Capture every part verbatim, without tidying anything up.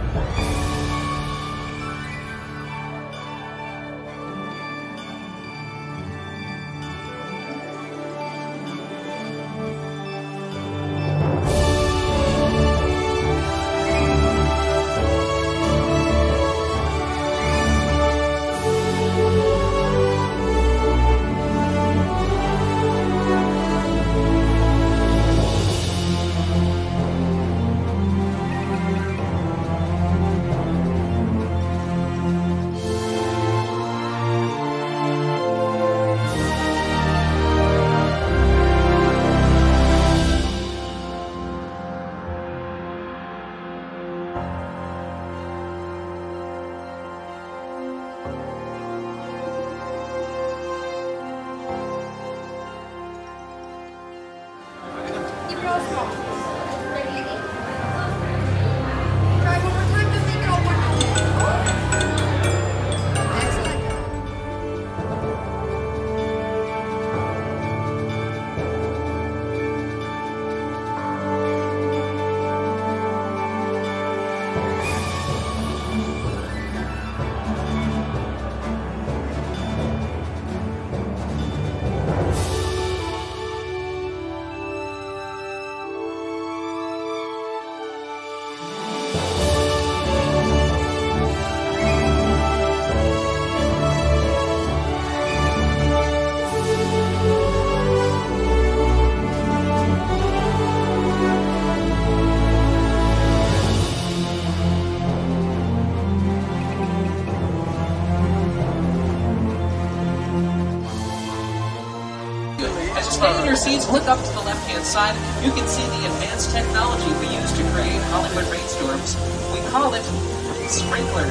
Stay in your seats, look up to the left-hand side. You can see the advanced technology we use to create Hollywood rainstorms. We call it sprinklers.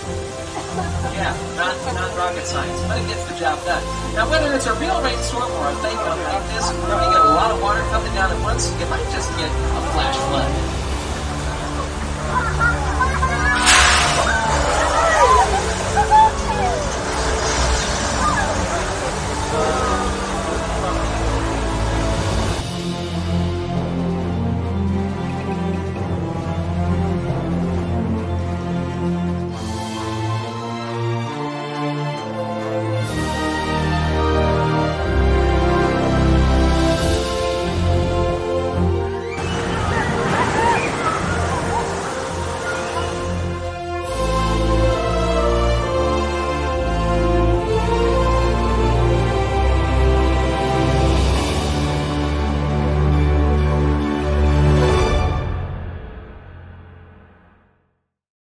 Yeah, not, not rocket science, but it gets the job done. Now, whether it's a real rainstorm or a fake one like this, where you get a lot of water coming down at once, you might just get